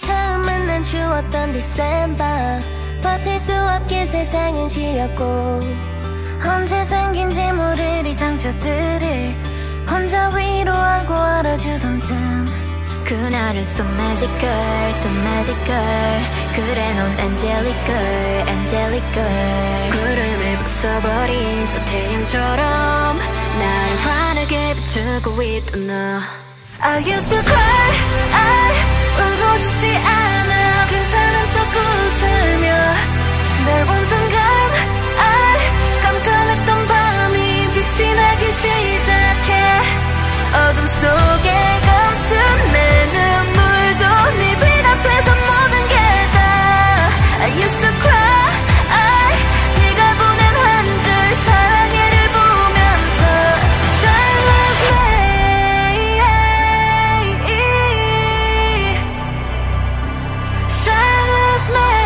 처음 만난 추웠던 디셈버 버틸 수 없게 세상은 시렸고 언제 생긴지 모를 이 상처들을 혼자 위로하고 알아주던 쯤 그날은 so magical, so magical 그래 넌 angelic girl, angelic girl 구름을 부숴버린 저 태양처럼 나를 환하게 비추고 있던 너 I used to cry, 울고 싶지 않아 괜찮은 척 웃으며 날 본 순간 깜깜했던 밤이 빛이 나기 시작해 어둠 속에 감춘 내 눈물도 네 빛 앞에서 모든 게 다 I used to cry 네가 보낸 한 줄 사랑해를 보면서 Shine with me Shine with me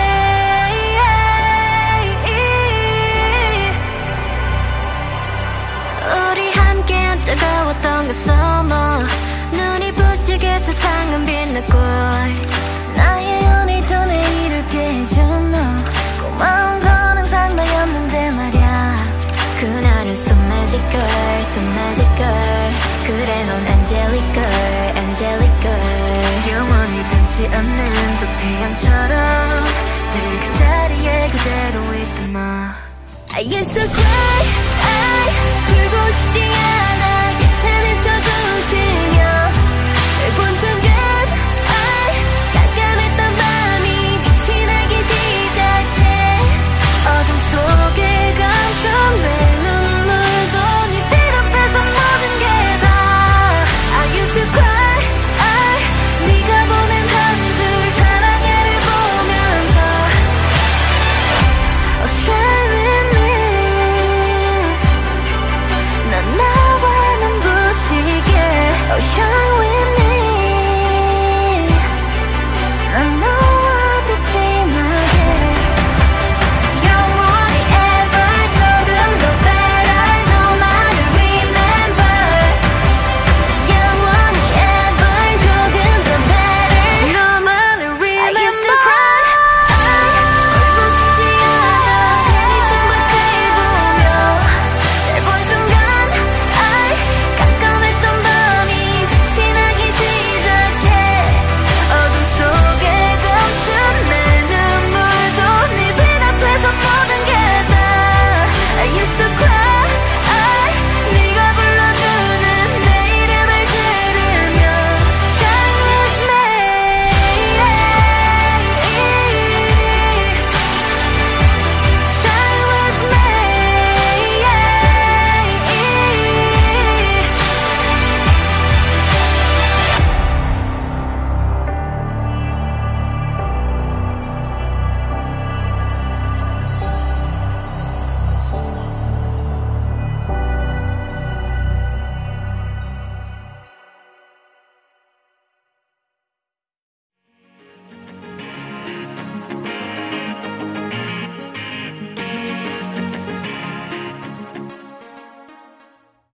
우리 함께한 뜨거웠던 그 summer 눈이 부시게 세상은 빛났고 나의 오늘도 내일을 깨해준 너 고마운 건 항상 너였는데 말야 그날은 so magical, so magical 그래 넌 angelic girl, angelic girl 영원히 변치 않는 저 태양처럼 늘 그 자리에 그대로 있던 너 I used to cry 울고 싶지 않아 괜찮은 척 웃으며